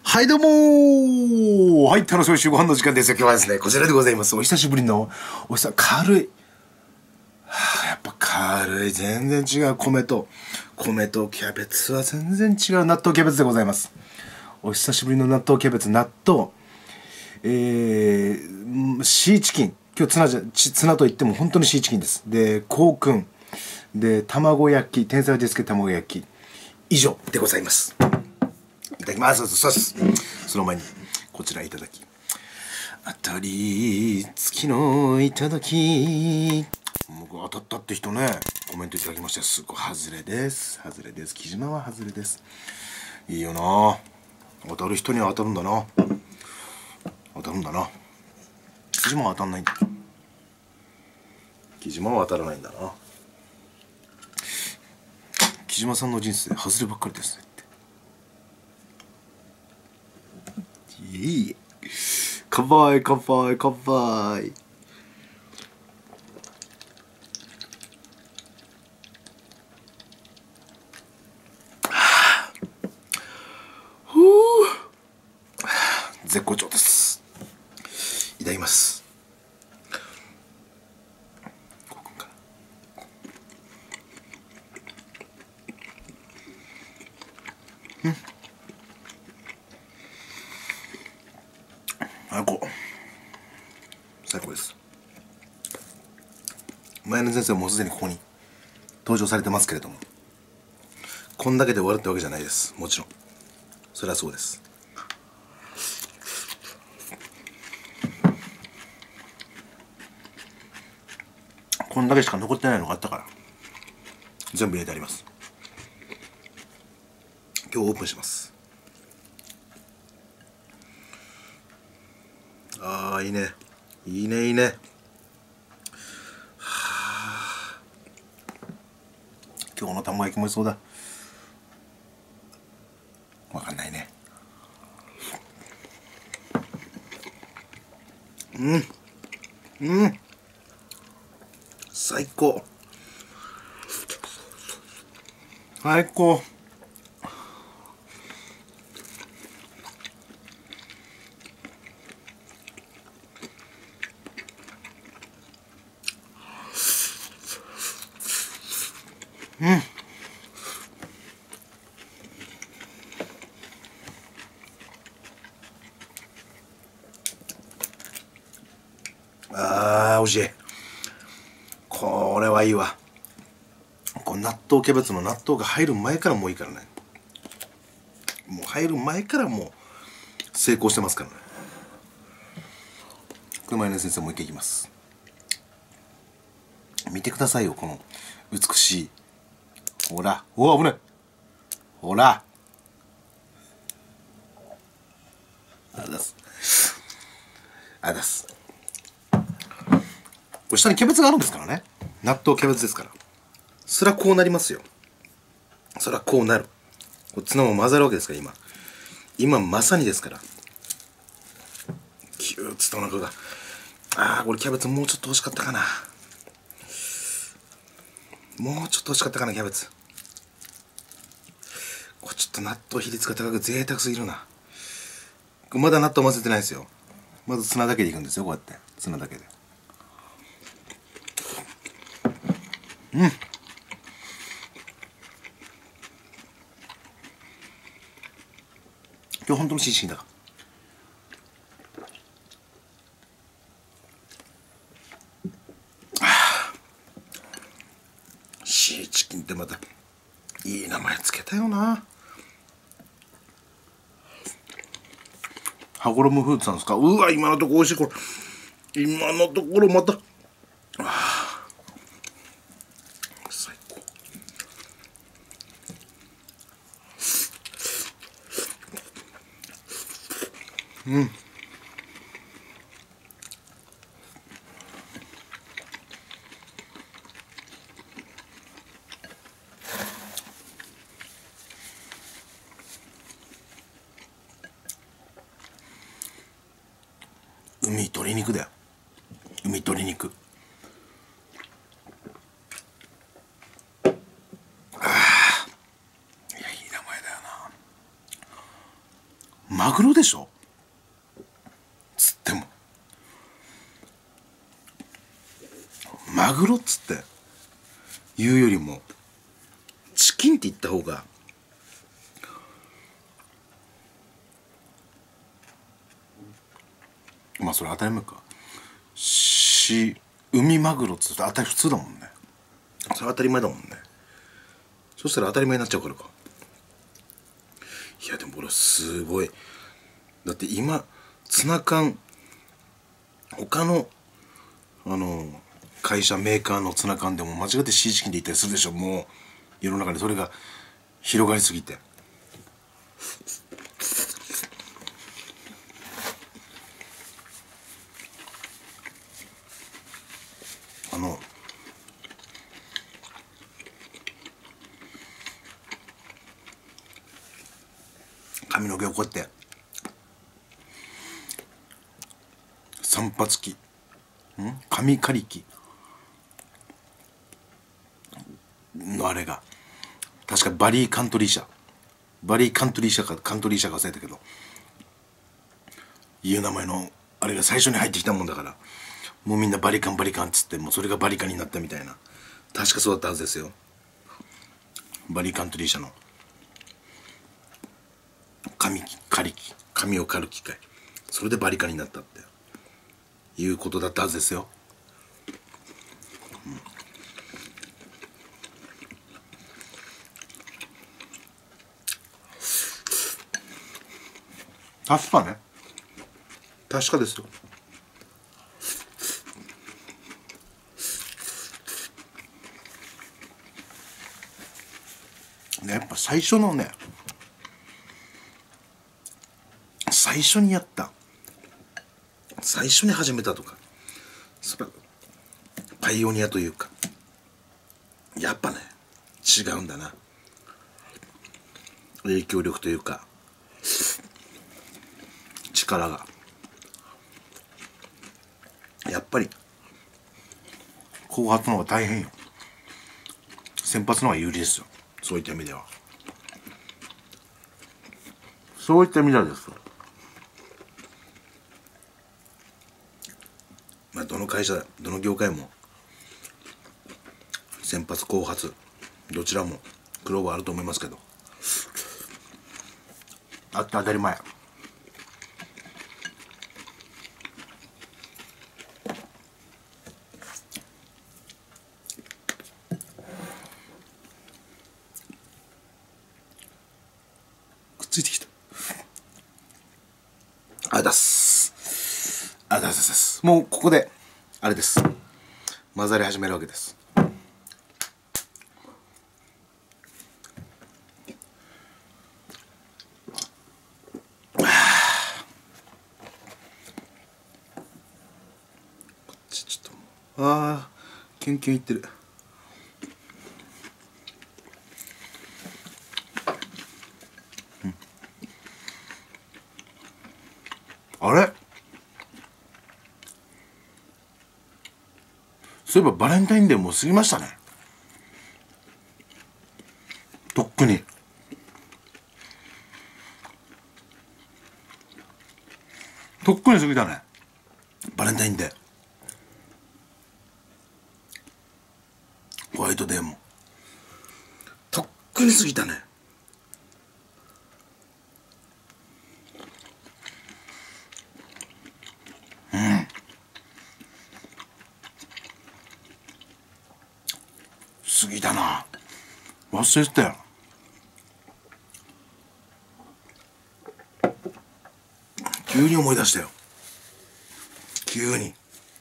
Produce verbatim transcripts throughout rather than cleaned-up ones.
はいどうもー。はい、楽しみ週ご飯の時間ですよ。今日はですね、こちらでございます。お久しぶりの、お久、軽い。はあ、やっぱ軽い。全然違う。米と、米とキャベツは全然違う。納豆キャベツでございます。お久しぶりの納豆キャベツ、納豆。えー、シーチキン。今日ツナじゃ、ちツナといっても本当にシーチキンです。で、コウくん。で、卵焼き。天才ですけど卵焼き。以上でございます。いただきます。そうです。その前にこちらいただき。当たり月のいただき。僕当たったって人ね、コメントいただきました。すごい外れです。外れです。木島は外れです。いいよな。当たる人には当たるんだな。当たるんだな。木島は当たんないんだ。木島は当たらないんだな。木島さんの人生外ればっかりですね。いい乾杯乾杯乾杯。ふう絶好調です。いただきます。うん最高最高です。前の先生はもうすでにここに登場されてますけれども、こんだけで終わるってわけじゃないです。もちろんそれはそうです。こんだけしか残ってないのがあったから全部入れてあります。今日オープンします。ああいいねいいねいいね。今日の卵焼きも美味しそうだ。わかんないね。うんうん最高最高。うんあーおいしい。これはいいわ。こう納豆キャベツの納豆が入る前からもういいからね。もう入る前からもう成功してますからね。熊谷先生もう一回いきます。見てくださいよこの美しい。ほらおお危ない。ほらあざすあざす。これ下にキャベツがあるんですからね。納豆キャベツですから。そりゃこうなりますよ。そりゃこうなる。これツナも混ざるわけですから今今まさにですから。キューッつとお腹が。ああこれキャベツもうちょっと欲しかったかな。もうちょっと欲しかったかなキャベツ。これちょっと納豆比率が高く贅沢すぎるな。まだ納豆混ぜてないですよ。まずツナだけでいくんですよ。こうやってツナだけで。うん今日本当にシーチキンだから。シーチキンってまたいい名前つけたよな。羽衣フーツさんですか。うわ今のところ美味しい。これ今のところまたあ最高。うん海鶏肉だよ。海鶏肉。ああいやいい名前だよな。 マグロでしょつっても、マグロっつって言うよりもチキンって言った方が、まあそれ当たり前か。し海マグロっつって当たり普通だもんね。それ当たり前だもんね。そしたら当たり前になっちゃうからか。いやでも俺すごい、だって今ツナ缶、他のあの会社メーカーのツナ缶でも間違ってシーチキンで言ったりするでしょ。もう世の中でそれが広がりすぎて。あの髪の毛をこうやって散髪機、ん髪刈り機のあれが確かバリーカントリー社、バリーカントリー社かカントリー社か忘れたけど、いう名前のあれが最初に入ってきたもんだから、もうみんなバリカンバリカンっつって、もうそれがバリカンになったみたいな、確かそうだったはずですよ。バリーカントリー社の髪刈り機、髪を刈る機械、それでバリカンになったっていうことだったはずですよ。うん、確かね、確かですよ。ね、やっぱ最初のね、最初にやった、最初に始めたとか、それパイオニアというか、やっぱね違うんだな、影響力というか力が。やっぱり後発の方が大変よ。先発の方が有利ですよ。そういった意味では、そういった意味ではですよ。まあどの会社、どの業界も先発後発どちらも苦労はあると思いますけど、あって当たり前。くっついてきた。あだすあだすです。もうここであれです、混ざり始めるわけです。ちょっとああキュンキュンいってる。あれ、そういえばバレンタインデーもう過ぎましたね。とっくにとっくに過ぎたね、バレンタインデー。ホワイトデーもとっくに過ぎたね。過ぎたな、忘れてたよ。急に思い出したよ、急に。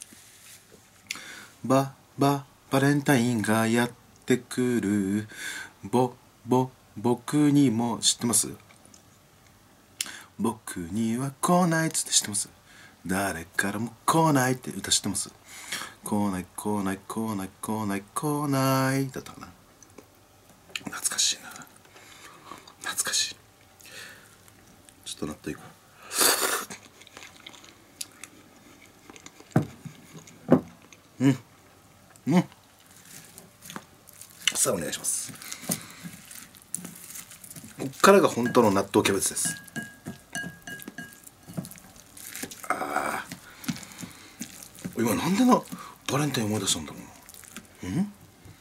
バババレンタインがやってくる、ぼぼ僕にも、知ってます？僕には来ないっつって知ってます？誰からも来ないって歌知ってます？来ない来ない来ない来ない来ないだったかな。懐かしいな、懐かしい。ちょっと納得いく。うんうん。さあお願いします。こっからが本当の納豆キャベツです。 今なんでなバレンタイン思い出したんだろうな。うん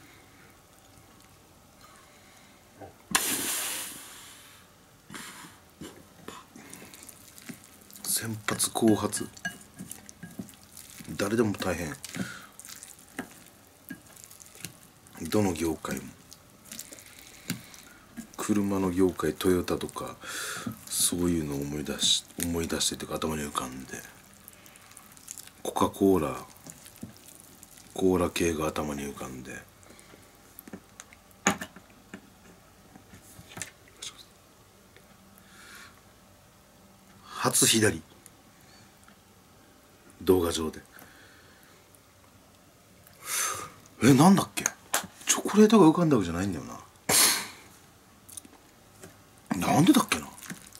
先発後発誰でも大変。どの業界も車の業界トヨタとかそういうのを思い出し思い出してというか頭に浮かんで、コカ・コーラコーラ系が頭に浮かんで、初左動画上でえなんだっけ、チョコレートが浮かんだわけじゃないんだよな。なんでだっけな、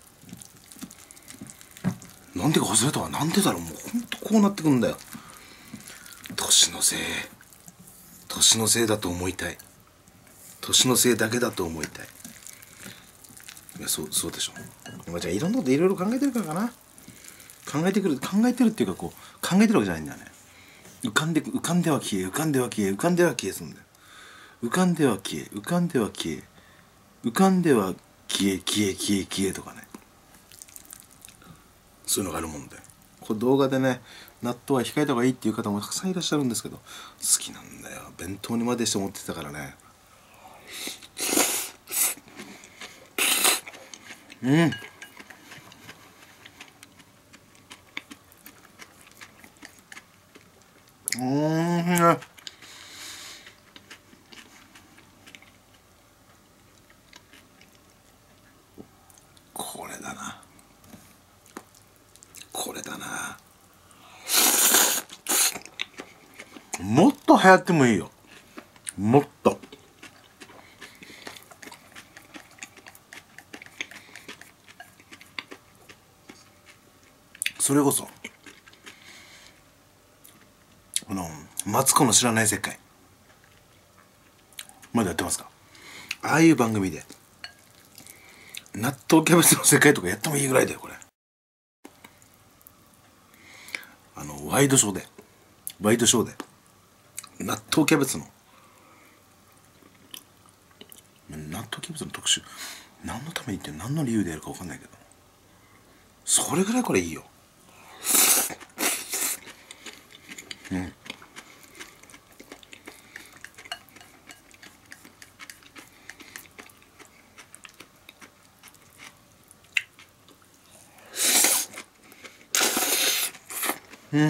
なんでか忘れたわ。なんでだろう。もうほんとこうなってくんだよ。年のせい年のせいだと思いたい。年のせいだけだと思いたい。いやそうそうでしょ。まあ、じゃあいろんなこといろいろ考えてるからかな。考えてくる考えてるっていうかこう考えてるわけじゃないんだよね。浮かんで浮かんでは消え浮かんでは消え浮かんでは消えすんだよ。浮かんでは消え浮かんでは消え浮かんでは消え消え消え消えとかね、そういうのがあるもんで、これ動画でね納豆は控えた方がいいっていう方もたくさんいらっしゃるんですけど、好きなんだよ。弁当にまでして持ってたからね。うんうーんこれだなこれだな。もっと流行ってもいいよ。もっとそれこそこのマツコの知らない世界まだやってますか。ああいう番組で納豆キャベツの世界とかやってもいいぐらいだよこれ。あのワイドショーでワイドショーで納豆キャベツの納豆キャベツの特集、何のためにって何の理由でやるか分かんないけど、それぐらいこれいいよ。うんうん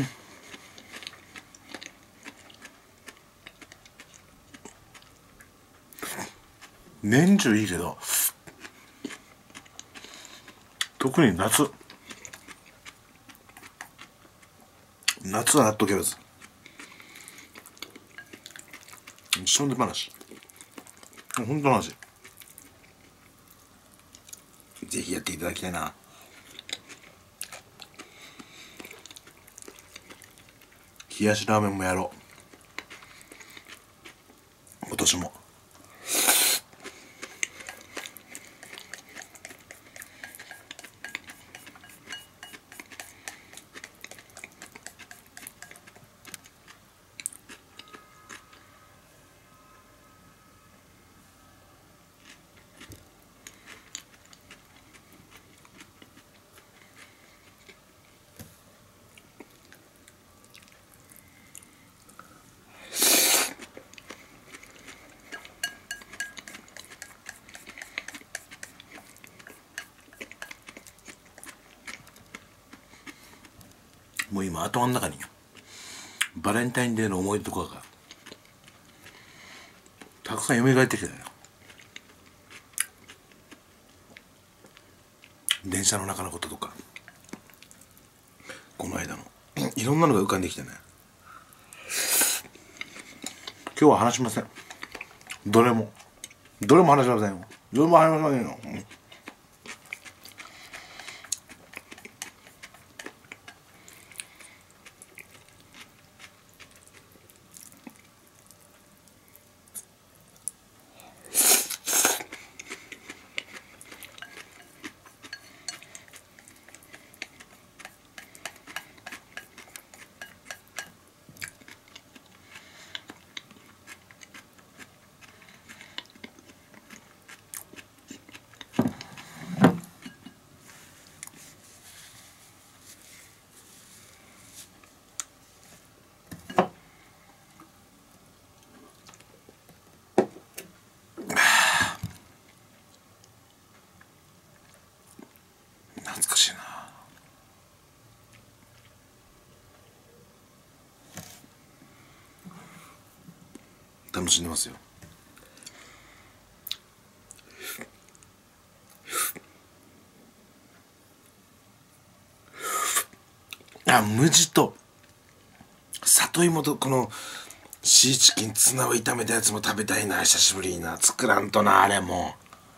年中いいけど特に夏夏は納豆キャベツ一緒の話本当の話ぜひやっていただきたいな。冷やしラーメンもやろう今年も。もう今頭の中にバレンタインデーの思い出とかがたくさん蘇ってきたよ。電車の中のこととかこの間のいろんなのが浮かんできてね。今日は話しません。どれもどれも話しませんよ。どれも話しませんよ。 楽しんでますよ。あ、無地と里芋とこのシーチキンツナを炒めたやつも食べたいな。久しぶりにな。作らんとな、あれも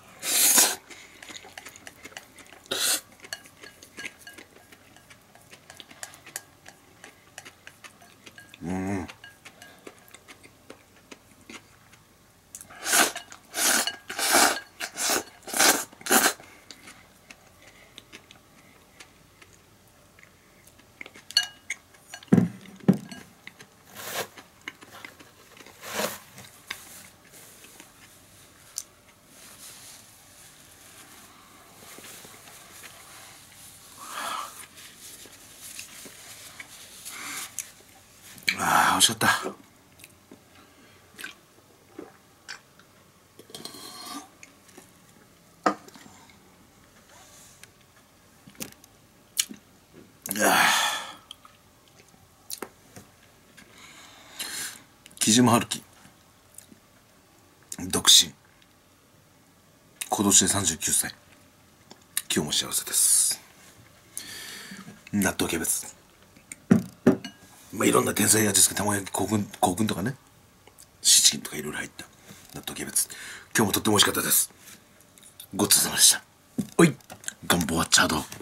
う。うん。ああ、美味しかった。木島春樹独身、今年でさんじゅうきゅうさい。今日も幸せです。納豆キャベツ、まあいろんな天才味付け、卵焼き、コクンコクンとかね、シーチキンとかいろいろ入った納豆キャベツ、今日もとっても美味しかったです。ごちそうさまでした。おい、ガンボワッチャード。